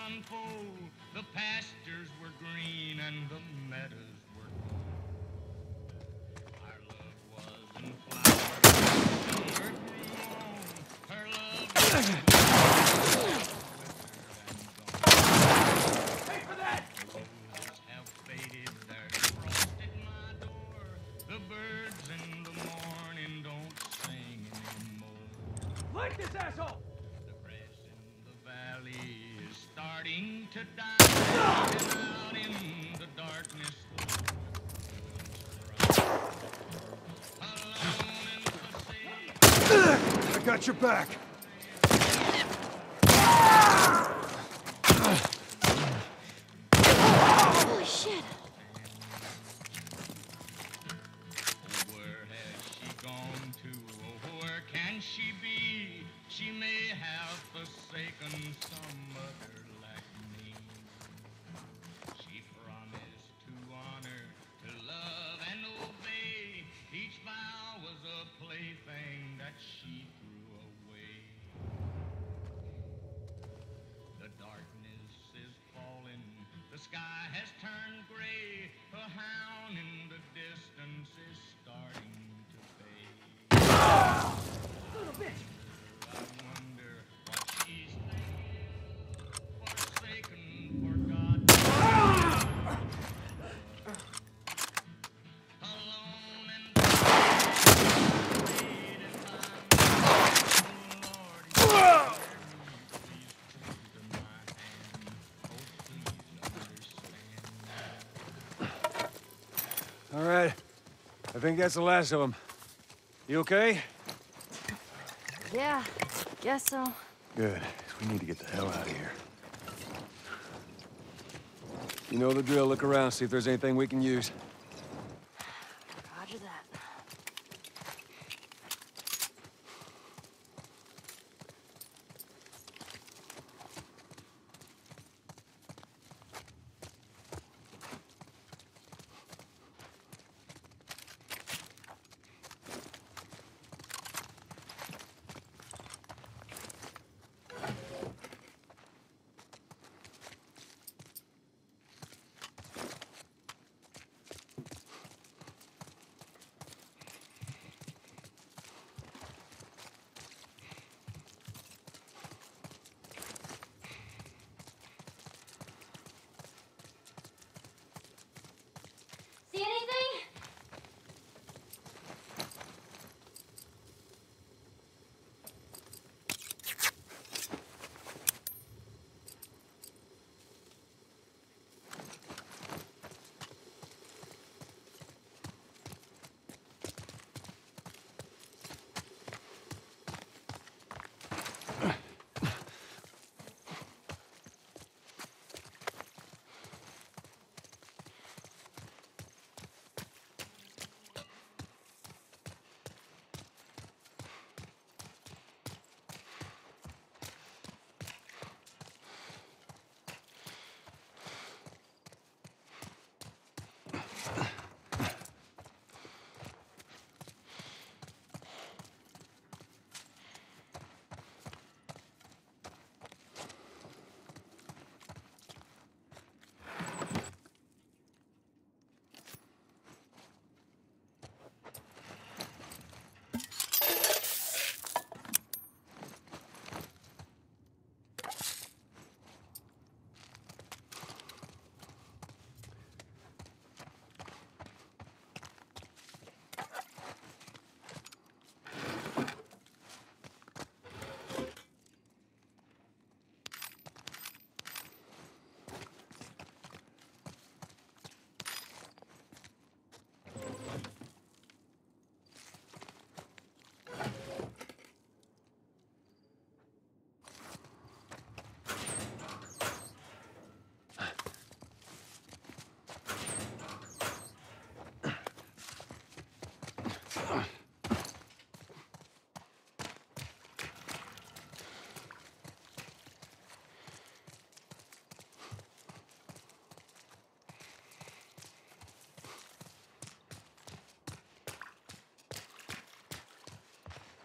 unfold. The pastures were green and the meadows were gold. Our love was in flower, summer grew on. Her love was Pay for that! the roses have faded, there's frost at my door. The birds in the morning don't sing anymore. Light this asshole! The grass in the valley is starting to die, and out in the darkness the woods run. Alone and forsaken. I got your back. Holy shit. Oh, where has she gone to? Oh, where can she be? She may have forsaken some other like me. She promised to honor, to love and obey. Each vow was a plaything that she threw away. The darkness is falling, the sky has turned gray. A hound in the distance is starting to fade. Son of a bitch! I wonder what she's thinking, forsaken, forgotten. Alone and afraid, and I'm Lord, you hear me. Please come to my hand. Oh, please understand. All right. I think that's the last of them. You okay? Yeah, guess so. Good. We need to get the hell out of here. You know the drill. Look around, see if there's anything we can use. Roger that. See anything?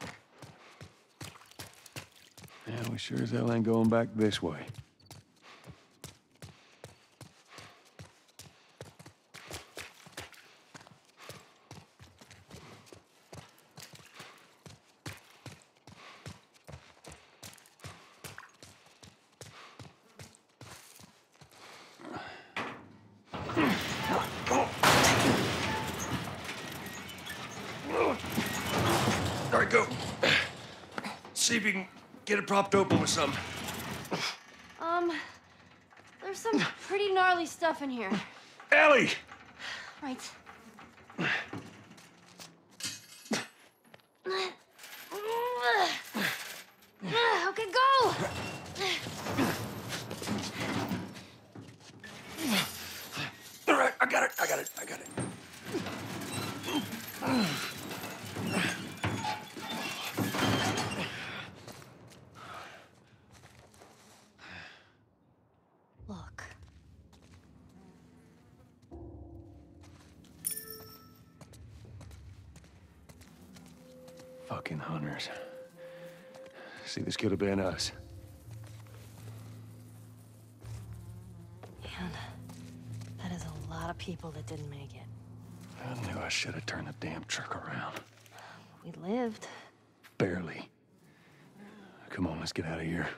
Yeah, we sure as hell ain't going back this way. see if you can get it propped open with something. There's some pretty gnarly stuff in here. Ellie! Right. Okay, go! All right, I got it. Look. Fucking hunters. See, this could have been us. Man, that is a lot of people that didn't make it. I knew I should have turned the damn truck around. We lived. Barely. Come on, let's get out of here.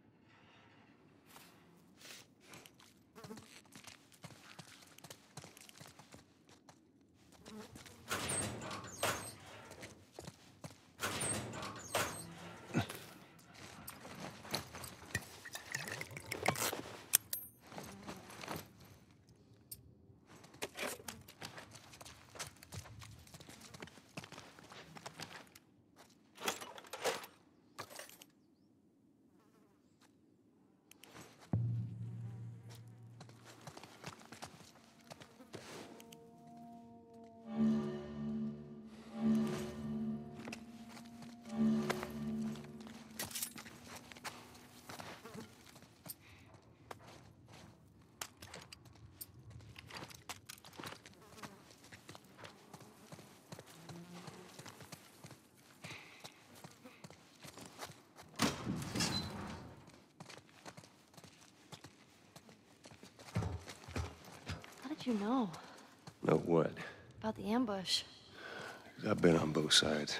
How did you know Know what? about the ambush? I've been on both sides.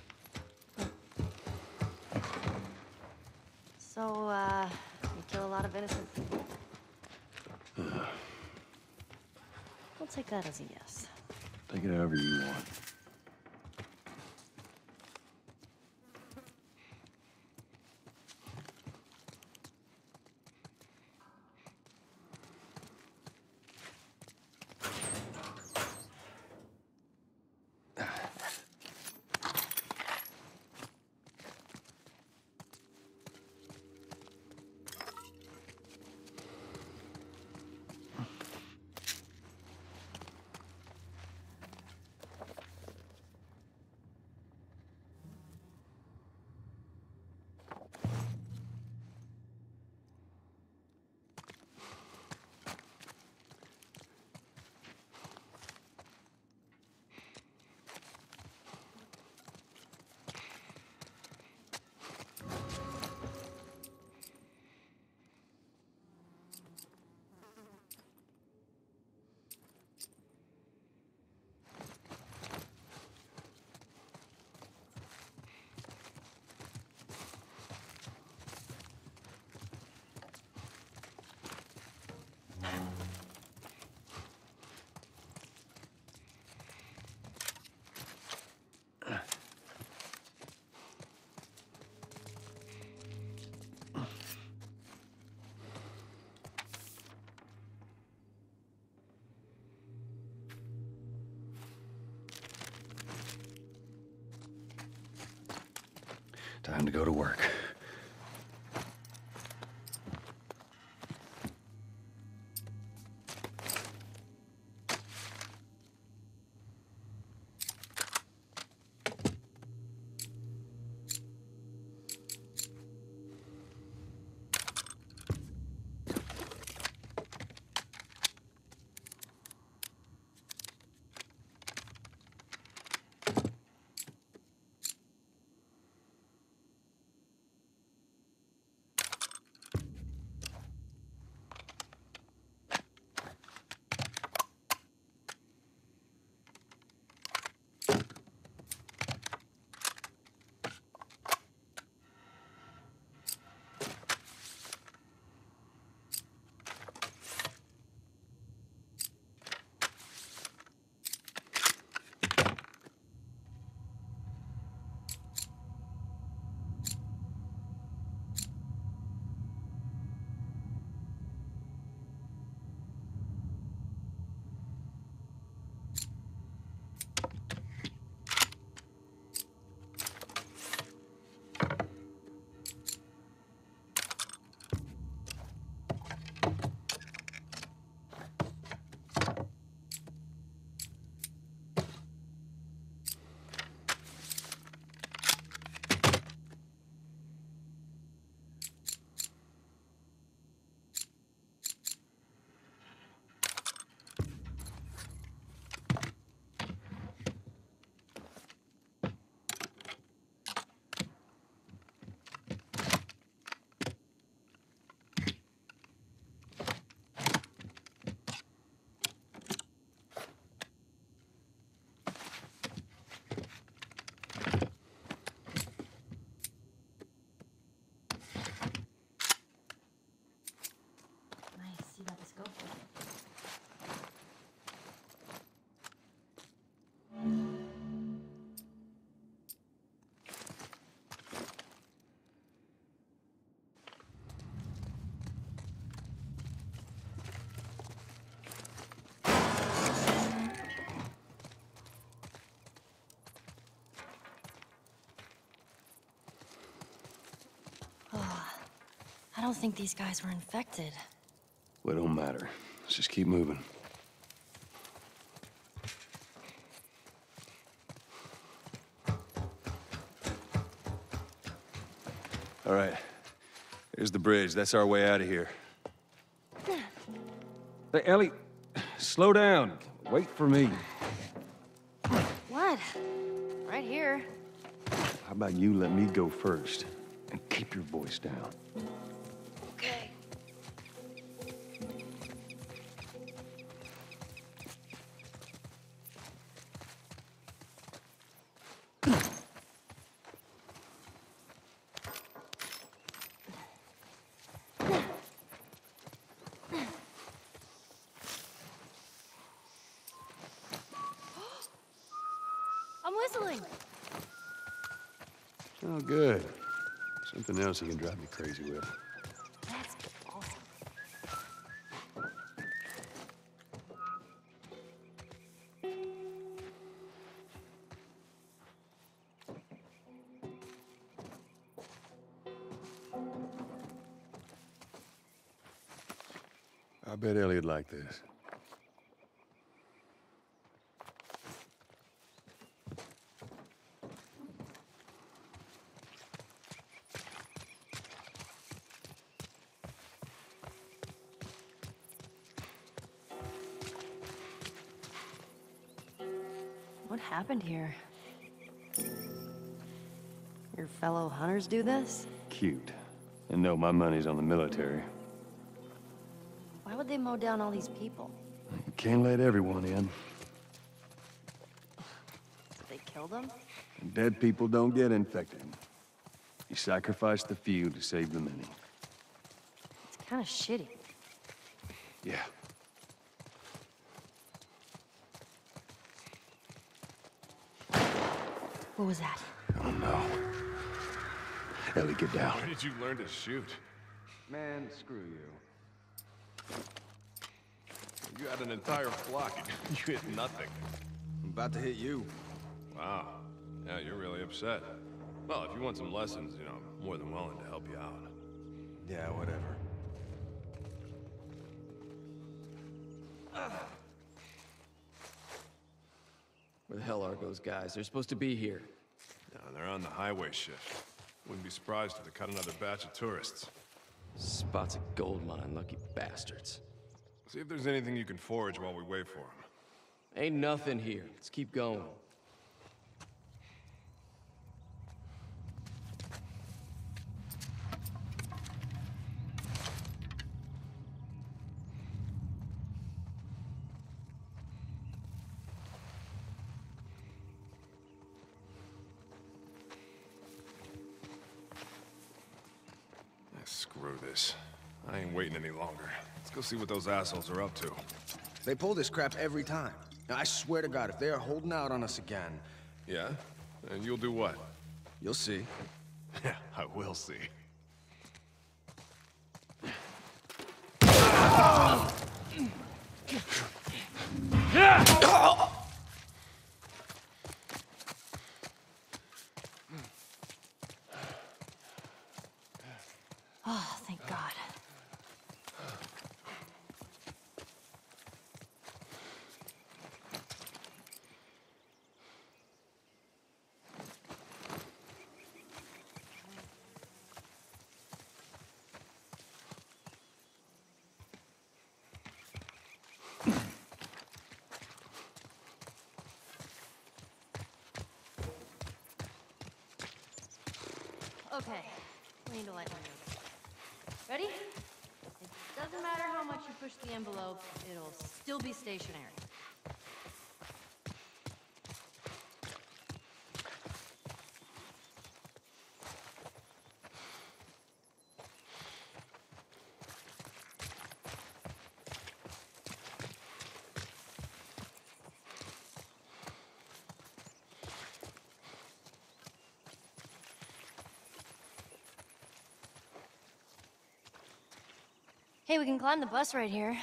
So, you kill a lot of innocent people. We'll take that as a yes. Take it however you want. Time to go to work. I don't think these guys were infected. Well, it don't matter. Let's just keep moving. All right. Here's the bridge. That's our way out of here. Hey, Ellie, slow down. Wait for me. What? Right here. How about you let me go first and keep your voice down? Okay. I'm whistling. Oh, good. Something else you can drive me crazy with. That's awesome. I bet Ellie'd like this. What happened here? Your fellow hunters do this? Cute. And no, my money's on the military. Why would they mow down all these people? You can't let everyone in. Did they kill them? And dead people don't get infected. You sacrifice the few to save the many. It's kind of shitty. Yeah. What was that? Oh, no. Ellie, get down. Where did you learn to shoot? Man, screw you. You had an entire flock. You hit nothing. I'm about to hit you. Wow. Yeah, you're really upset. Well, if you want some lessons, you know, I'm more than willing to help you out. Yeah, whatever. Where the hell are those guys? They're supposed to be here. No, they're on the highway shift. Wouldn't be surprised if they cut another batch of tourists. Spots a gold mine, lucky bastards. See if there's anything you can forage while we wait for them. Ain't nothing here. Let's keep going. Screw this. I ain't waiting any longer. Let's go see what those assholes are up to. They pull this crap every time. Now, I swear to God, if they are holding out on us again... Yeah? And you'll do what? You'll see. Yeah, I will see. Oh, thank God. Okay, we need to lighten the mood. Ready? It doesn't matter how much you push the envelope, it'll still be stationary. Hey, we can climb the bus right here.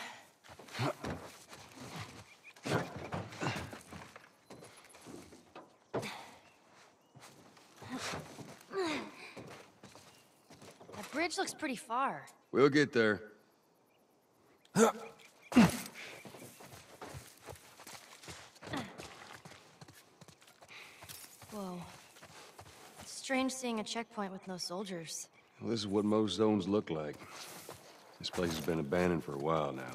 That bridge bridge looks pretty far. We'll get there. Whoa. It's strange seeing a checkpoint with no soldiers. Well, this is what most zones look like. This place has been abandoned for a while now.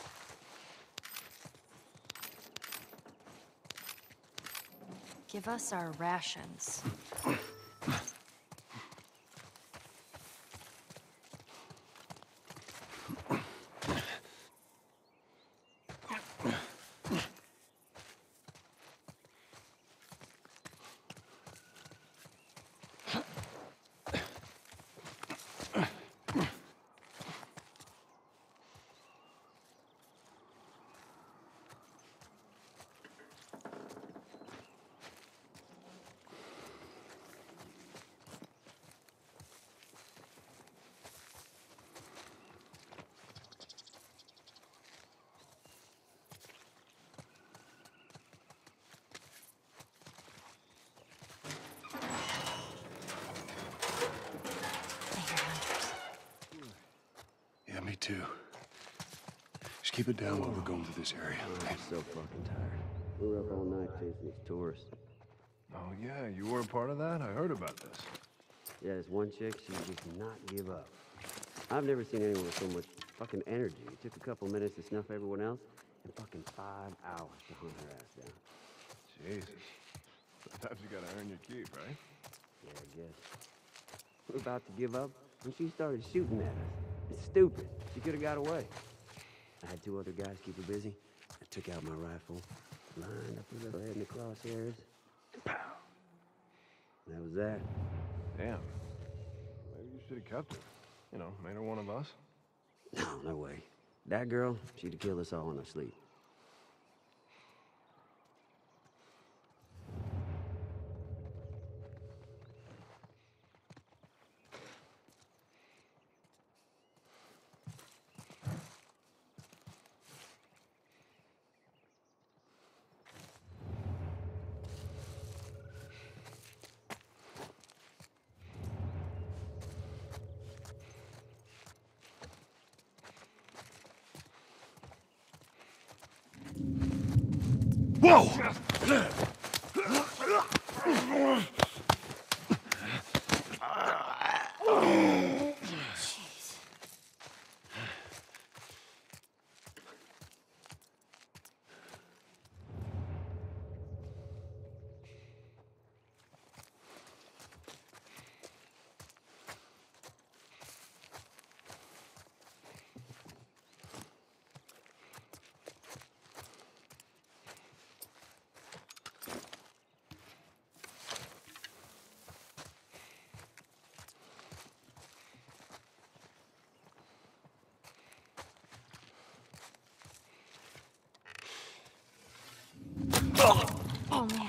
Give us our rations. Yeah, me too. Just keep it down while we're going through this area. I'm so fucking tired. We were up all night chasing these tourists. Oh, yeah, you were a part of that? I heard about this. Yeah, this one chick, she just not give up. I've never seen anyone with so much fucking energy. It took a couple minutes to snuff everyone else, and fucking 5 hours to hunt her ass down. Jesus. Sometimes you gotta earn your keep, right? Yeah, I guess. We're about to give up when she started shooting at us. It's stupid. She could have got away. I had 2 other guys keep her busy. I took out my rifle, lined up her little head in the crosshairs, and pow! That was that. Damn. Maybe you should have kept her. You know, made her one of us. No, no way. That girl, she'd have killed us all in our sleep. Whoa! Oh, man.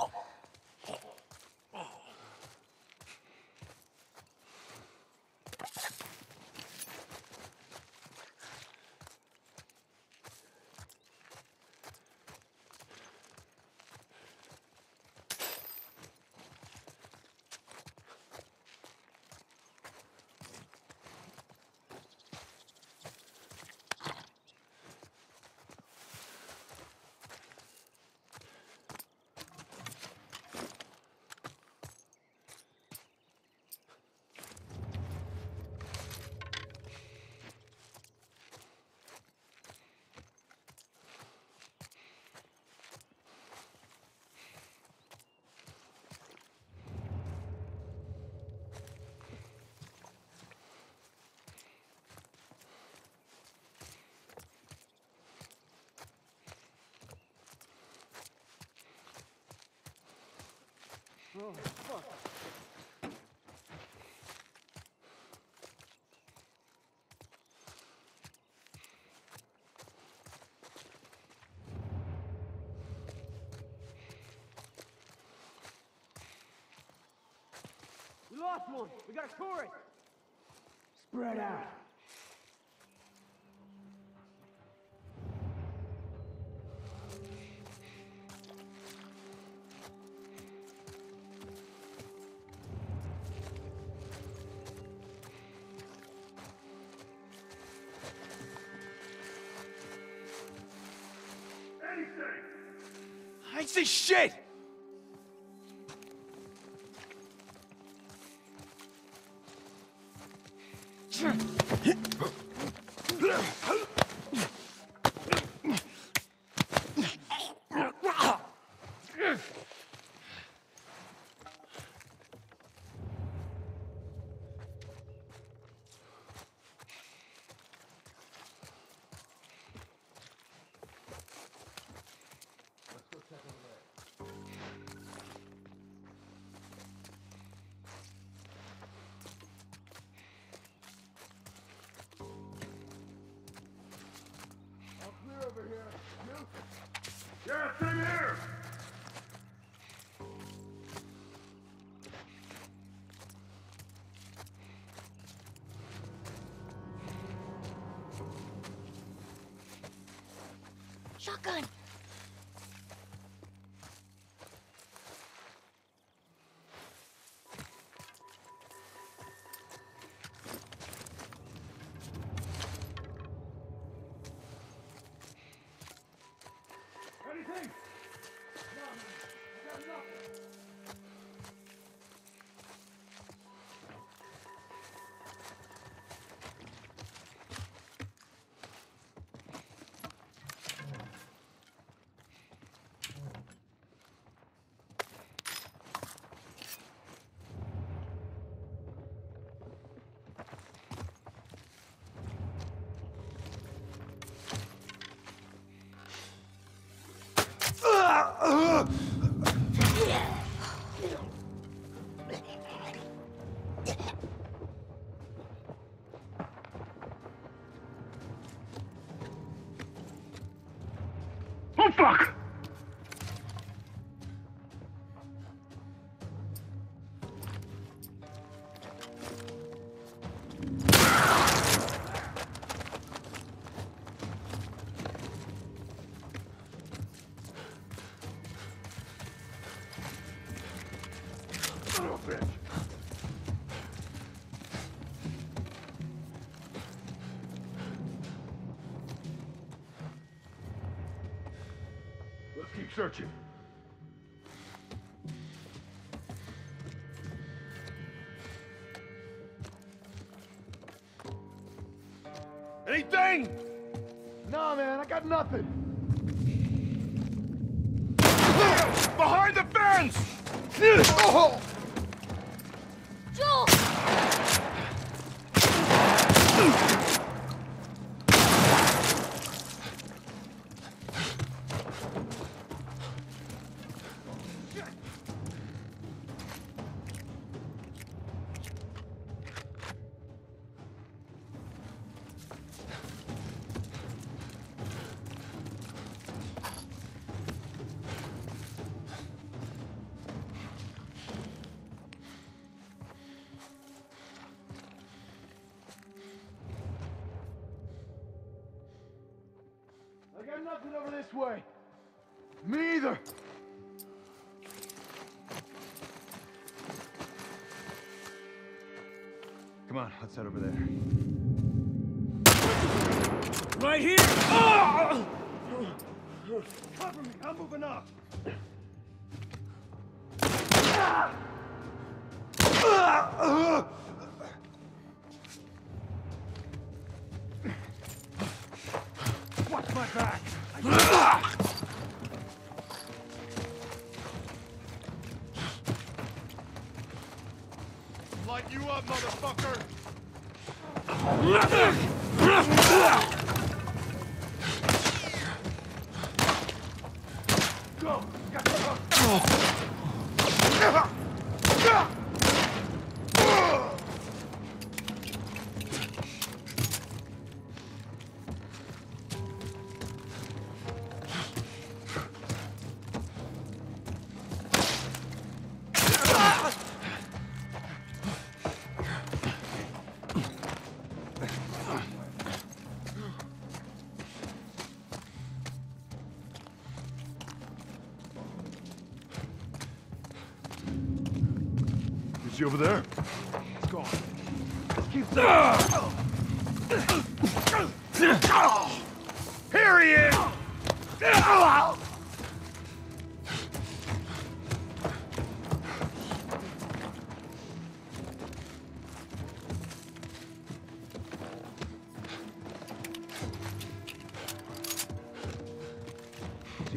Oh, fuck. We lost one. We gotta core it. Spread out. I ain't see shit! Yeah, same here! Shotgun! Anything? Oh, fuck! Son of a bitch! Let's keep searching. Anything? Nah, man, I got nothing. Behind the fence! Oh! Joel! I got nothing over this way. Me either. Come on, let's head over there. Right here! Oh! Cover me, I'm moving up. Watch my back. Light you up, motherfucker! Go! Got the Is he over there? It's gone. Let's keep Here he is!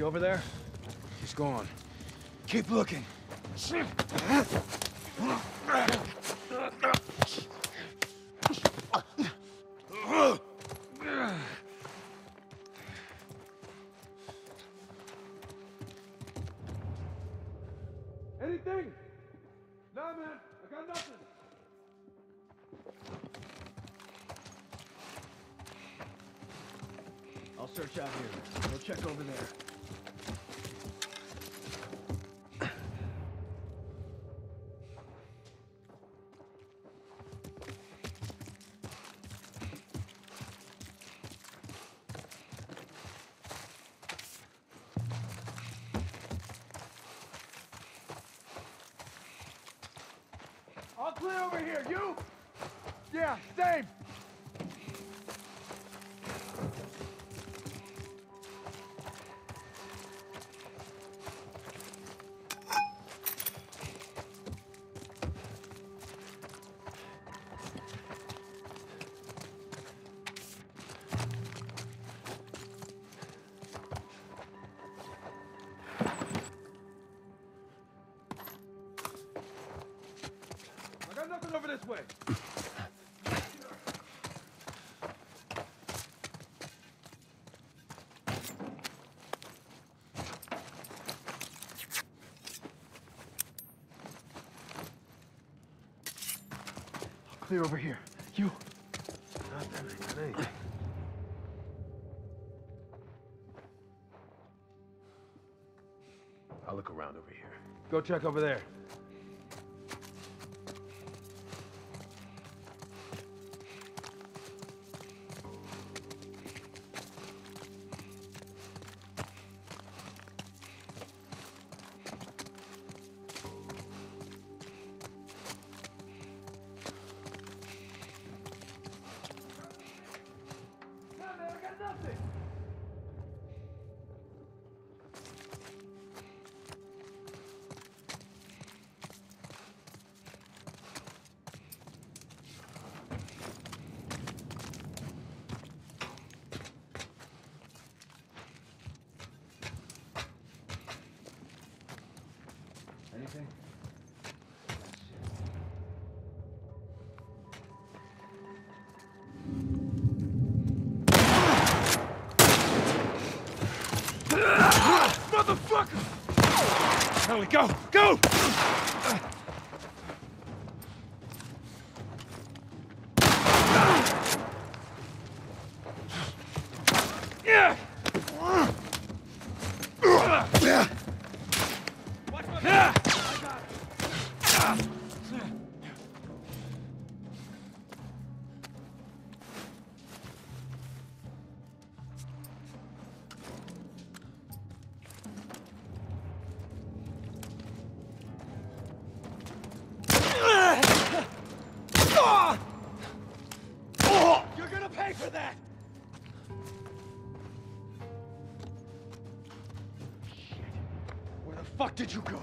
You over there? He's gone. Keep looking. Anything? Nah, man. I got nothing. I'll search out here. We'll check over there. All clear over here. You? Yeah, same. I got nothing over this way. Clear over here. You. Nothing. I'll look around over here. Go check over there. Anything? Motherfucker! Ellie, go! Go! Yeah! You're gonna pay for that! Shit. Where the fuck did you go?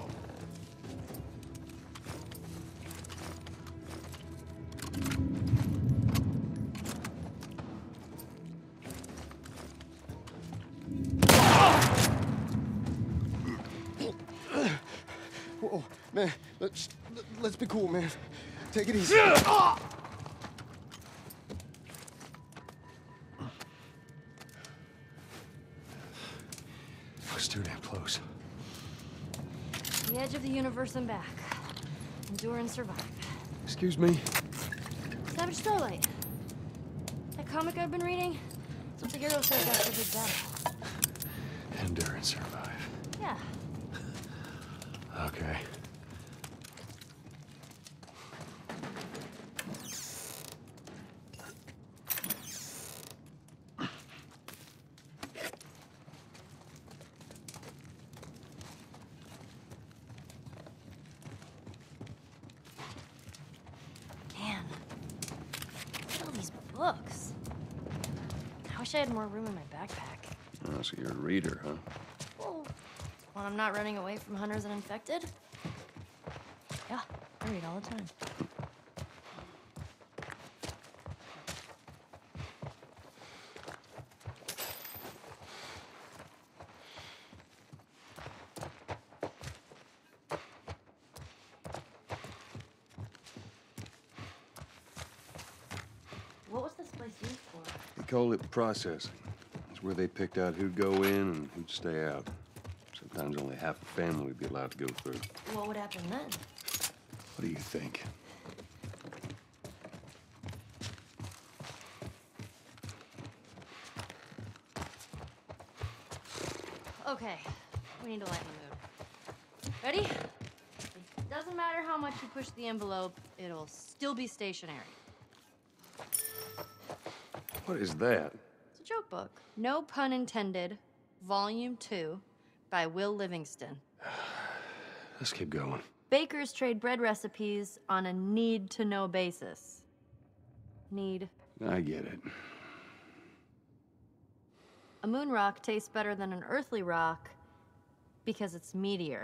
Whoa, man, let's be cool, man. Take it easy. Looks too damn close. The edge of the universe and back. Endure and survive. Excuse me? Savage Starlight. That comic I've been reading? It's what the hero says after a big battle. Endure and survive. Yeah. Okay. Man. Look at all these books. I wish I had more room in my backpack. Oh, so you're a reader, huh? Well, when I'm not running away from hunters and infected? Yeah, I read all the time. this used for? They call it processing. It's where they picked out who'd go in and who'd stay out. Sometimes only half a family would be allowed to go through. What would happen then? What do you think? Okay, we need to lighten the mood. Ready? It doesn't matter how much you push the envelope, it'll still be stationary. What is that? It's a joke book. No pun intended. Volume 2 by Will Livingston. Let's keep going. Bakers trade bread recipes on a need-to-know basis. Need. I get it. A moon rock tastes better than an earthly rock because it's meatier.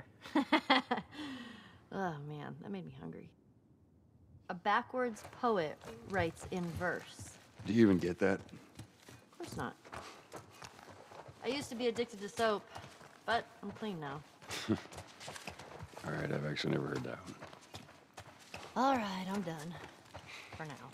Oh man, that made me hungry. A backwards poet writes in verse. Do you even get that? Of course not. I used to be addicted to soap, but I'm clean now. All right, I've actually never heard that one. All right, I'm done. For now.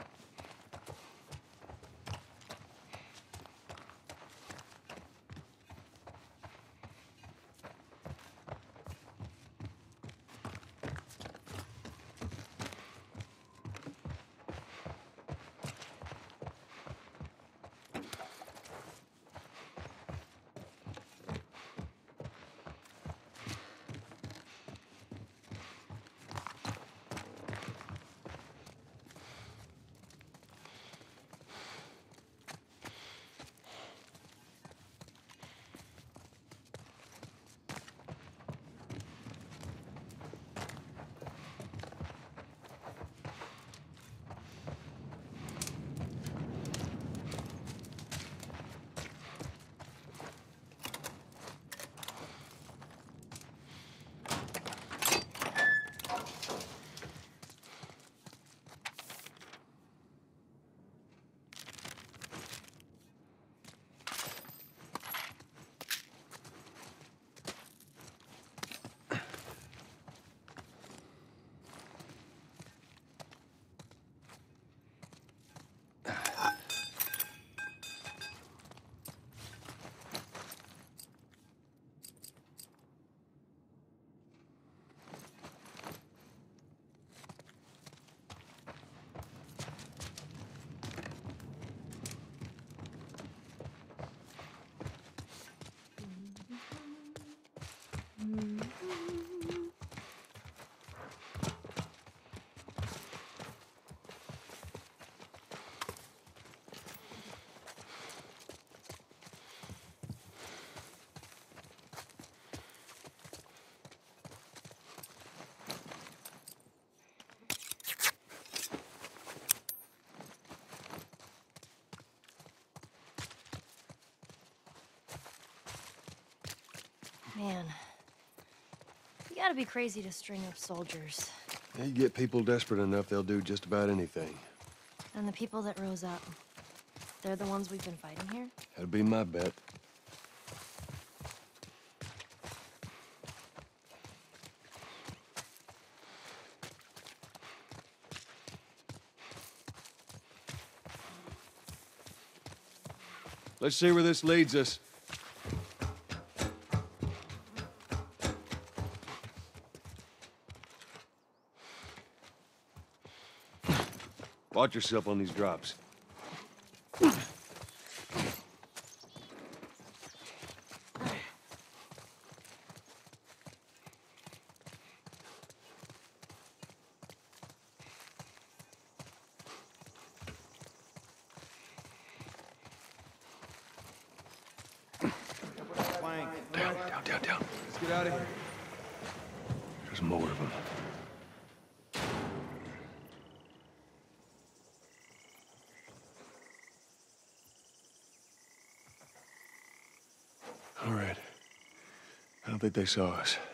Man, you gotta be crazy to string up soldiers. Yeah, you get people desperate enough, they'll do just about anything. And the people that rose up, they're the ones we've been fighting here? That'd be my bet. Let's see where this leads us. Watch yourself on these drops. Down. Let's get out of here. There's more of them. All right. I don't think they saw us.